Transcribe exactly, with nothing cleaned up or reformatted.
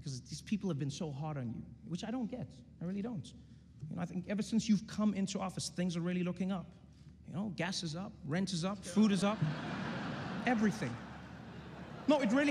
because these people have been so hard on you, which I don't get. I really don't. You know, I think ever since you've come into office, things are really looking up. You know, gas is up, rent is up, food is up, everything. No, it really